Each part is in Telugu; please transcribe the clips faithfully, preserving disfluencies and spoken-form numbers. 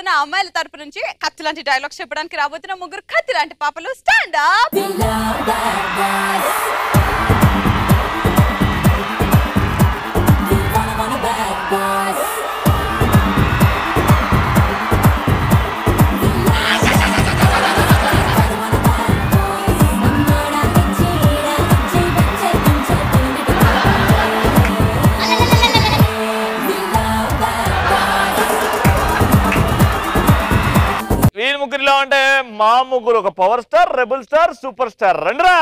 నా అమ్మాయిల తరపు నుంచి కత్తి లాంటి డైలాగ్స్ చెప్పడానికి రాబోతున్న ముగ్గురు కత్తి లాంటి పాపలు స్టాండ్ అప్. వీళ్ళ ముగ్గురులో అంటే మా ముగ్గురు ఒక power star, rebel star, super star. రండిరా.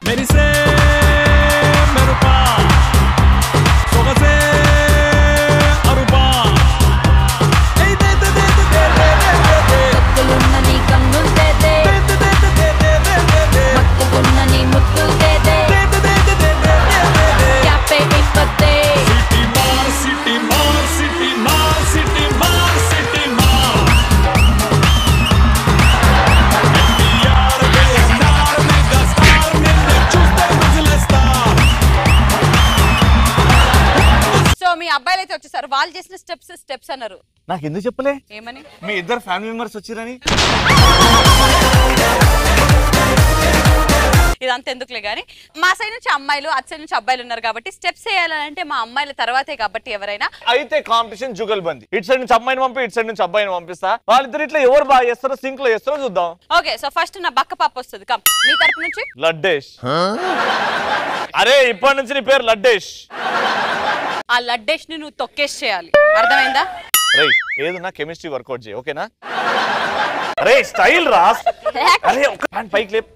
అబ్బాయిలు అయితే వచ్చేసారు. వాళ్ళు చేసిన స్టెప్స్ స్టెప్స్ అన్నారు. నాకు ఎందుకు చెప్పలే? ఏమని? మీ ఇద్దరు ఫ్యామిలీ మెంబర్స్ వచ్చిరని. ఇదంతా ఎందుకులే గానీ మా సైడ్ నుంచి అమ్మాయిలు అటు సైడ్ నుంచి అబ్బాయిలు ఉన్నారు కాబట్టి స్టెప్స్ వేయాలంటే మా అమ్మాయిల తర్వాతే కాబట్టి ఎవరైనా అయితే కాంపిటీషన్ జుగల్బంది. ఇటు సైడ్ నుంచి అమ్మాయిని పంపి ఇటు సైడ్ నుంచి అబ్బాయిని పంపిస్తా. వాళ్ళిద్దరు ఇట్లా ఎవరు బాగా చేస్తారో సింక్ లో చేస్తారో చూద్దాం. ఓకే సో ఫస్ట్ నా బక్క పాప వస్తుంది. కమ్ మీ తరపు నుంచి. లడ్డేష్. అరే ఇప్పటి నుంచి నీ పేరు లడ్డేష్. ఆ లడ్డేష్ ని నువ్వు తొక్కేసి చేయాలి. అర్థమైందా? రే ఏదన్నా కెమిస్ట్రీ వర్కౌట్ చేయి. ఓకేనా? రే స్టైల్ రా. అరే ఒక హ్యాండ్ పైకి లేప్.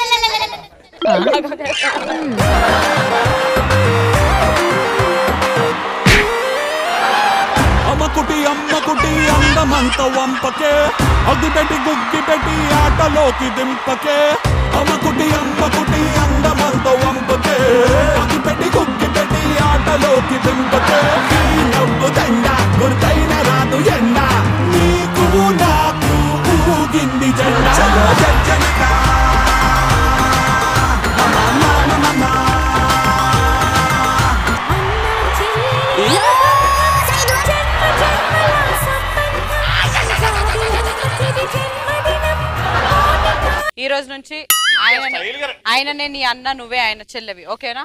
అమ్మకుటి అమ్మకుటి అందమంత వంపకే అగ్గి పెట్టి గుగ్గి పెట్టి ఆటలోకి దింపకే. అమ్మకుటి అమ్మకుటి అందమంత వంపకే అగ్గి పెట్టి గుగ్గి పెట్టి ఆటలోకి దింపకే. నవ్వు దండ గుర్తైన రాదు ఎండ నీకు నాకు ఊగింది జెండా. జనక ఈ రోజు నుంచి ఆయన ఆయననే నీ అన్న, నువ్వే ఆయన చెల్లెవి. ఓకేనా?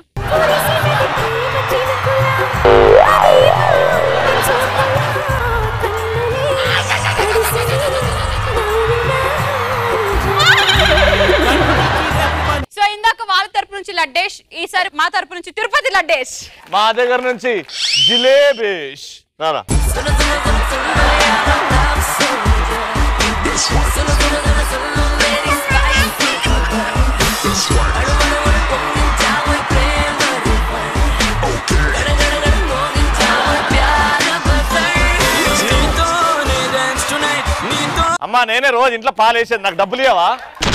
సో ఇందాక వాళ్ళ తరపు నుంచి లడ్డేష్, ఈసారి మా తరపు నుంచి తిరుపతి లడ్డేష్. మా దగ్గర నుంచి జిలేబేష్. రారా. అమ్మా నేనే రోజు ఇంట్లో పాలు వేసేది, నాకు డబ్బులు ఇవ్వవా?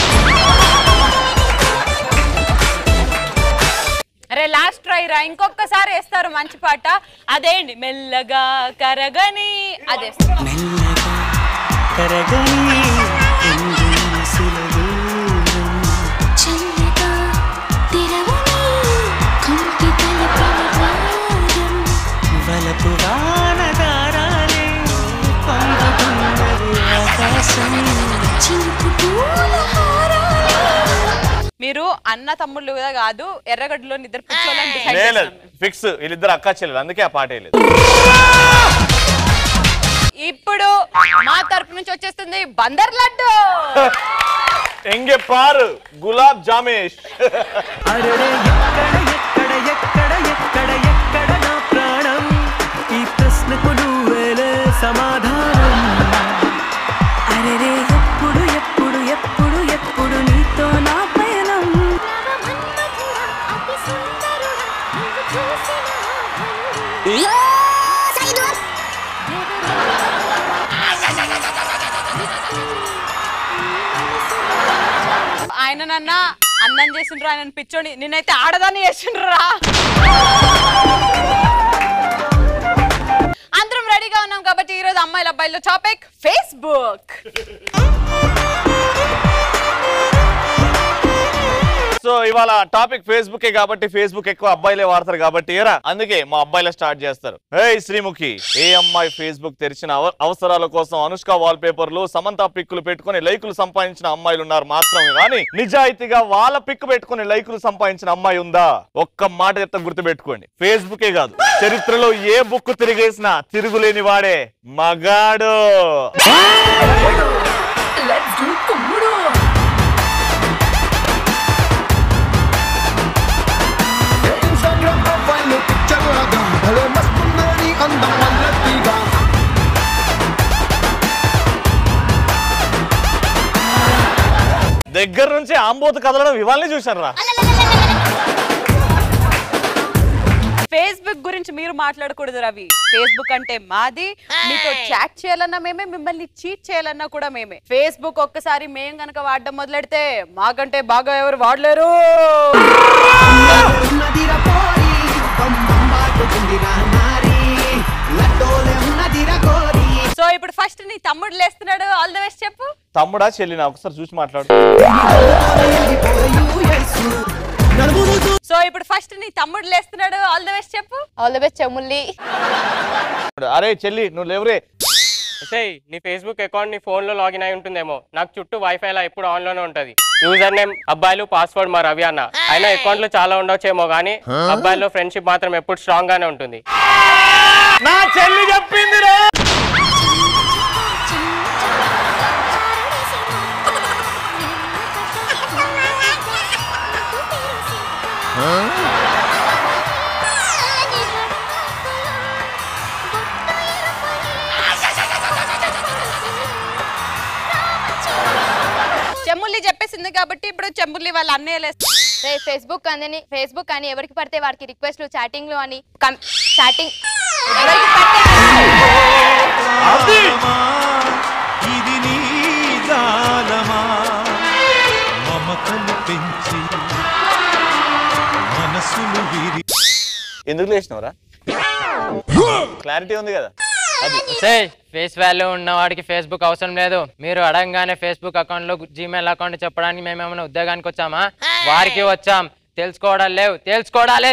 అరే లాస్ట్ ట్రై రా, ఇంకొకసారి వేస్తారు మంచి పాట. అదేంటి మెల్లగా కరగని అదే మీరు అన్న తమ్ముళ్ళు కూడా కాదు, ఎర్రగడ్డలో నిద్ర కూర్చోవాలని ఫిక్స్. వీళ్ళిద్దరు అక్క చెల్లెలు, అందుకే ఆ పాట వేయలేదు. ఇప్పుడు మా తరపు నుంచి వచ్చేస్తుంది బందర్ లడ్డు. ఎంగే పారు గులాబ్ జామేష్. సమాధానం అరే ఎప్పుడు ఎప్పుడు ఎప్పుడు ఎప్పుడు నీతో నా పయనం. ఆయన నన్న అన్నం చేసిండ్రు, ఆయన పిచ్చోని, నిన్నైతే ఆడదాన్ని చేసిండ్రా. అందరం రెడీగా ఉన్నాం కాబట్టి ఈరోజు అమ్మాయిల అబ్బాయిల టాపిక్ ఫేస్బుక్. సో ఇవాళ టాపిక్ ఫేస్బుక్ కాబట్టి ఫేస్బుక్ ఎక్కువ అబ్బాయిలే వాడతారు కాబట్టి ఏరా అందుకే మా అబ్బాయిలే స్టార్ట్ చేస్తారు. హే శ్రీముఖి, ఏ అమ్మాయి ఫేస్బుక్ తెరిచిన అవసరాల కోసం అనుష్క వాల్ పేపర్లు సమంత పిక్కులు పెట్టుకుని లైకులు సంపాదించిన అమ్మాయిలు ఉన్నారు మాత్రమే కానీ నిజాయితీగా వాళ్ళ పిక్ పెట్టుకుని లైకులు సంపాదించిన అమ్మాయి ఉందా? ఒక్క మాట చెప్తా గుర్తు పెట్టుకోండి, ఫేస్బుకే కాదు చరిత్రలో ఏ బుక్ తిరిగేసినా తిరుగులేని వాడే మగాడు. దగ్గర నుంచి ఆంబోతు కదలడం ఇవాళనే చూశారా? ఫేస్బుక్ గురించి మీరు మాట్లాడకూడదు రవి. ఫేస్బుక్ అంటే మాది, మీతో చాట్ చేయాలన్నా మేమే, మిమ్మల్ని చీట్ చేయాలన్నా కూడా మేమే. ఫేస్బుక్ ఒక్కసారి మేం గనక వాడడం మొదలెడితే మాకంటే బాగా ఎవరు వాడలేరు. సో ఇప్పుడు ఫస్ట్ నీ తమ్ముడు లేస్తున్నాడు, ఆల్ ది బెస్ట్ చెప్పు. తమ్ముడా చెల్లినా ఒకసారి చూసి మాట్లాడు. సో ఇప్పుడు ఫస్ట్ నీ తమ్ముడు లేస్తున్నాడు, ఆల్ ది బెస్ట్ చెప్పు. ఆల్ ది బెస్ట్ చెమ్ముల్లి. అరే చెల్లి నువ్వు లేవురే. నీ ఫేస్బుక్ అకౌంట్ నీ ఫోన్ లో లాగిన్ అయి ఉంటుందేమో, నాకు చుట్టూ వైఫై లా ఎప్పుడు ఆన్ లోనే ఉంటది. యూజర్ నేమ్ అబ్బాయిలు, పాస్వర్డ్ మా రవి అన్న. అయినా అకౌంట్ లో చాలా ఉండొచ్చేమో గానీ అబ్బాయిలో ఫ్రెండ్షిప్ మాత్రం ఎప్పుడు స్ట్రాంగ్ గానే ఉంటుంది. నా చెల్లి చెప్పింది. చెమ్ముల్లి చెప్పేసింది కాబట్టి ఇప్పుడు చెమ్ముల్లి వాళ్ళ అన్నయ్య ఫేస్బుక్ అందని ఫేస్బుక్ అని ఎవరికి పడితే వాడికి రిక్వెస్ట్లు చాటింగ్లు అని చాటింగ్ ఎవరికి పడితే ఇది నీ జాలమా మమతలు పెంచి మనసులు విరి. ఎందుకు లేచినవరా? క్లారిటీ ఉంది కదా. ఫేస్ వాల్యూ ఉన్న వాడికి ఫేస్బుక్ అవసరం లేదు. మీరు అడగగానే ఫేస్బుక్ అకౌంట్ లో జీమెయిల్ అకౌంట్ చెప్పడానికి మేమేమైనా ఉద్యోగానికి వచ్చామా? వారికి వచ్చాం. తెలుసుకోవడం లేవు, తెలుసుకోవడాలే.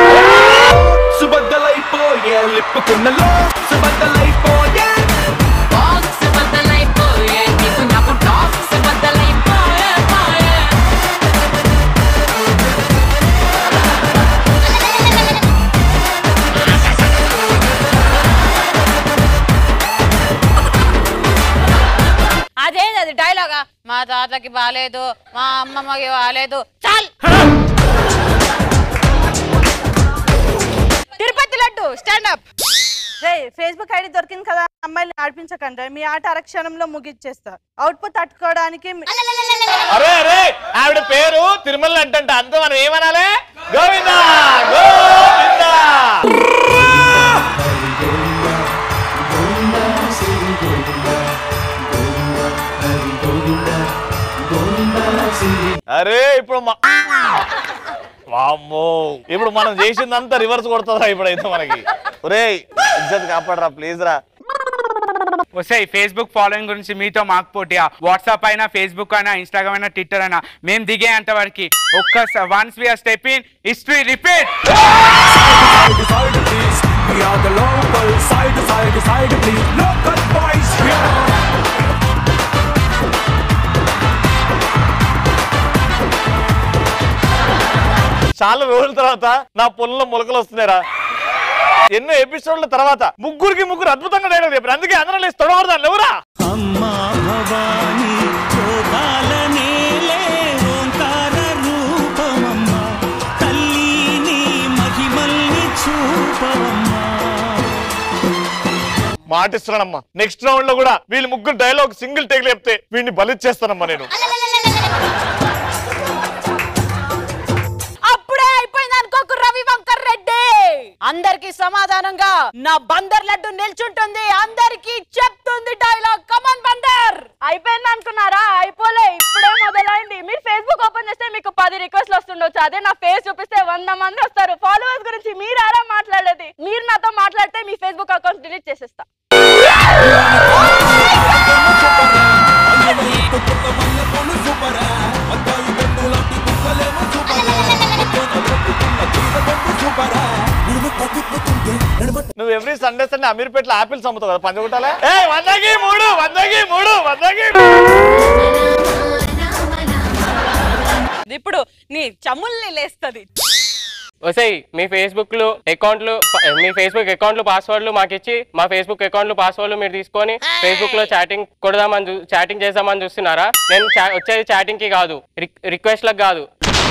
అదేంది అది డైలాగా? మా తాతకి బాలేదు, మా అమ్మమ్మకి బాలేదు. చాల్ Tirupati laddu stand up. Facebook ID దొరికింది కదా, అమ్మాయిని ఆడిపించకండి. మీ ఆట అరక్షణంలో ముగిచ్చేస్తా. అవుట్పుట్ తట్టుకోవడానికి అరే అరే ఆవిడ పేరు తిరుమల లడ్డు అంట, అంత మనం ఏమనాలి? గోవిందా గోవిందా. అరే ఇప్పుడు వామ్మో ఇప్పుడు మనం చేసిందంతా రివర్స్ కొడుతుందా ఇప్పుడైతే మనకి? ఒరే ఇజ్జత్ కాపాడరా ప్లీజ్ రా. వస్తాయి ఫేస్బుక్ ఫాలోయింగ్ గురించి మీతో మాకు పోటీయా? వాట్సాప్ అయినా, ఫేస్బుక్ అయినా, ఇన్స్టాగ్రామ్ అయినా, ట్విట్టర్ అయినా మేము దిగేంత వరకు ఒక్క once we are step in history repeat. చాలా రోజుల తర్వాత నా పొలంలో మొలకలు వస్తున్నారా? ఎన్నో ఎపిసోడ్ల తర్వాత ముగ్గురికి ముగ్గురు అద్భుతంగా డైలాగ్ చెప్పారు, అందుకే అందరం లేచి తొడవడదాన్ని ఎవరా? అమ్మా భవాని చోపాలనేలే ఓంకార రూపమమ్మా తల్లిని మహిమల్ని చూపవమ్మా. మాటిస్తున్నానమ్మా, నెక్స్ట్ రౌండ్ లో కూడా వీళ్ళు ముగ్గురు డైలాగ్ సింగిల్ టేక్ చెప్తే వీడిని బలిచ్చేస్తానమ్మా నేను. అందరికి సమాధానంగా నా బందర్ లడ్డు నిల్చుంటుంది, అందరికి చెప్తుంది డైలాగ్. కమాన్ బందర్. అయిపోయింది అనుకున్నారా? అయిపోలే, ఇప్పుడే మొదలైంది. మీరు ఫేస్బుక్ ఓపెన్ చేస్తే మీకు పది రిక్వెస్ట్లు వస్తుండొచ్చు, అదే నా ఫేస్ చూపిస్తే వంద మంది వస్తారు. ఫాలోవర్స్ గురించి మీరు ఆరా మాట్లాడేది? మీరు నాతో మాట్లాడితే మీ ఫేస్బుక్ అకౌంట్ డిలీట్ చేసేస్తా. నువ్వు ఎవ్రీ సండే సండే అమీర్పేటలో ఆపిల్స్ అమ్ముతావు కదా పంచగుట్టాలే. ఏ వందకి మూడు వందకి మూడు వందకి ఇప్పుడు నీ చముల్ని లేస్తది. వస్తాయి మీ ఫేస్బుక్ లో అకౌంట్లు మీ ఫేస్బుక్ అకౌంట్లు పాస్వర్డ్లు మాకు ఇచ్చి మా ఫేస్బుక్ అకౌంట్లు పాస్వర్డ్లు మీరు తీసుకొని ఫేస్బుక్ లో చాటింగ్ కొడదామని చాటింగ్ చేద్దామని చూస్తున్నారా? నేను వచ్చేది చాటింగ్ కి కాదు, రిక్వెస్ట్లకు కాదు.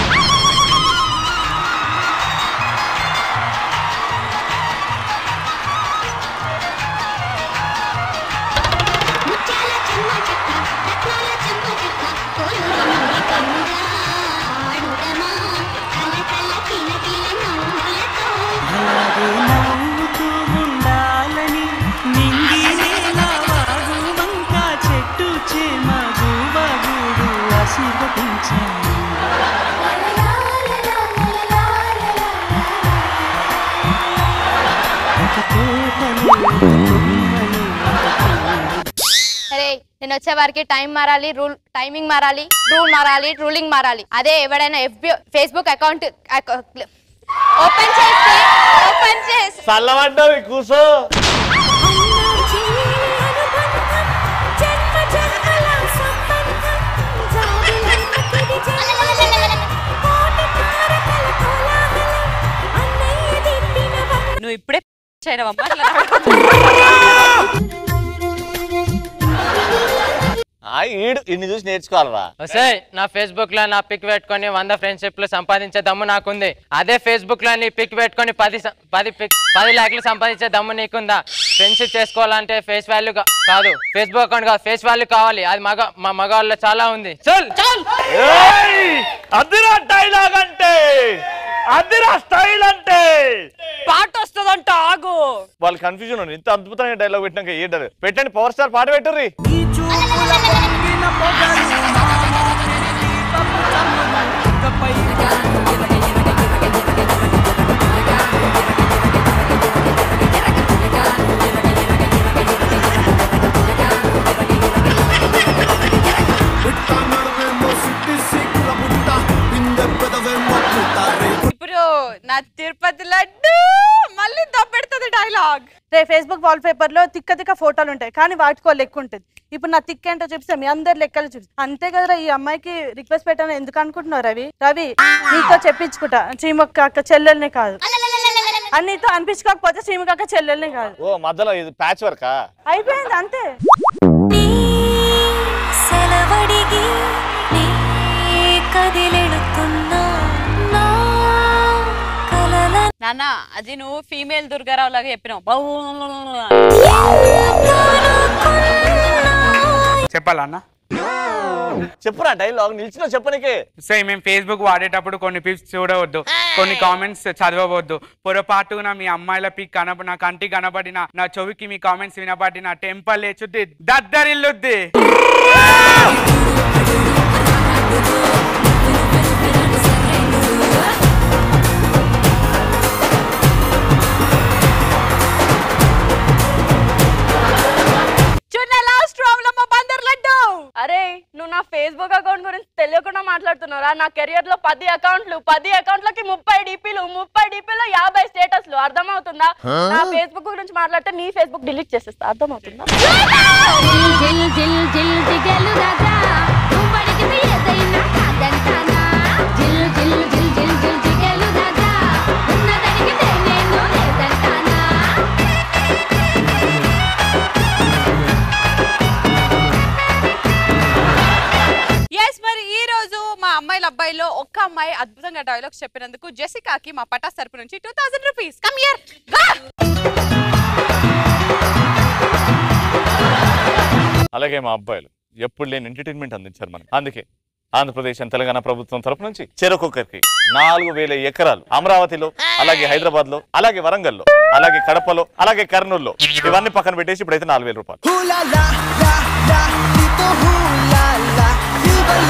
అరే నేను వచ్చే వారికి టైం మారాలి, రూల్ టైమింగ్ మారాలి, రూల్ మారాలి, రూలింగ్ మారాలి. అదే ఎవడైనా ఎఫ్బి ఫేస్బుక్ అకౌంట్ ఓపెన్ చేస్తే ఓపెన్ చేసి చల్లబడ్డావు కూసో. నువ్వు ఇప్పుడే చేయనవమ్మా. ఈడు ఇన్ని చూసి నేర్చుకోవాలరా. సార్ నా ఫేస్బుక్ లో నా పిక్ పెట్టుకొని వంద ఫ్రెండ్షిప్ లు సంపాదించే దమ్ము నాకుంది. అదే ఫేస్బుక్ లో నీ పిక్ పెట్టుకొని పది పది పిక్ పది లాక్లు సంపాదించే దమ్ము నీకుందా? ఫ్రెండ్షిప్ చేసుకోవాలంటే ఫేస్ వాల్యూ కాదు, ఫేస్బుక్ అకౌంట్ కాదు, ఫేస్ వాల్యూ కావాలి. అది మగ మా మగవాళ్ళలో చాలా ఉంది. చల్ చల్ అదిరా డైలాగ్ అంటే, అదిరా స్టైల్ అంటే. పాట వస్తుందంట ఆగు. వాళ్ళు కన్ఫ్యూజన్ ఉంది. ఇంత అద్భుతమైన డైలాగ్ పెట్టినాక ఏ డైలాగ్ పెట్టండి, పవర్ స్టార్ పాట పెట్టుర్రి. ఇప్పుడు నా తిరుపతి లడ్డు మళ్ళీ దబ్బెడుతుంది డైలాగ్. రే ఫేస్బుక్ వాల్ పేపర్ లో తిక్క తిక్క ఫోటోలు ఉంటాయి కానీ వాటికో లెక్క ఉంటుంది. ఇప్పుడు నా తిక్క ఏంటో చూపిస్తే మీ అందరు లెక్కలు చూసి అంతే కదరా. ఈ అమ్మాయికి రిక్వెస్ట్ పెట్టాను ఎందుకు అనుకుంటున్నావు రవి? రవి నీతో చెప్పించుకుంటా, చీమక్క అక్క చెల్లెల్ని కాదు. అన్నితో అనిపించుకోకపోతే చీమక్క అక్క చెల్లెల్ని కాదు. ఓ మధ్యలో ఇది ప్యాచ్ వర్కా? అయిపోయింది అంతే. నాన్న అది నువ్వు ఫీమేల్ దుర్గారావు లాగా చెప్పినావు. చెప్పాలా అన్న? చెప్పురా డైలాగ్, నిలిచిన చెప్పనికే. సో మేము ఫేస్బుక్ వాడేటప్పుడు కొన్ని పిక్స్ చూడవద్దు, కొన్ని కామెంట్స్ చదవవద్దు. పొరపాటున మీ అమ్మాయిల పిక్ కనప నా కంటికి కనబడిన, నా చెవికి మీ కామెంట్స్ వినబడిన టెంపల్ లేచుద్ది, దద్దరిల్లుద్ది. అరే నువ్వు నా ఫేస్బుక్ అకౌంట్ గురించి తెలియకుండా మాట్లాడుతున్నారా? నా కెరియర్ లో పది అకౌంట్లు, పది అకౌంట్లకి ముప్పై డిపిలు, ముప్పై డిపిలో యాభై స్టేటస్లు. అర్థమవుతుందా? నా ఫేస్బుక్ గురించి మాట్లాడితే నీ ఫేస్బుక్ డిలీట్ చేసేస్తా. అర్థమవుతుందా? అమ్మాయిల అబ్బాయిలో ఒక్క అమ్మాయి అద్భుతంగా డైలాగ్స్ చెప్పినందుకు జెసికాకి మా పటాస్ తరపు నుంచి two thousand rupees. Come here. అలాగే మా అబ్బాయిలు ఎప్పుడు లేని ఎంటర్టైన్మెంట్ అందించారు మనకి. అందుకే ఆంధ్రప్రదేశ్ తెలంగాణ ప్రభుత్వం తరపు నుంచి చెరొక్కొక్కరికి నాలుగు వేల ఎకరాలు అమరావతిలో, అలాగే హైదరాబాద్ లో, అలాగే వరంగల్లో, అలాగే కడపలో, అలాగే కర్నూలులో ఇవన్నీ పక్కన పెట్టేసి ఇప్పుడైతే నాలుగు వేల రూపాయలు.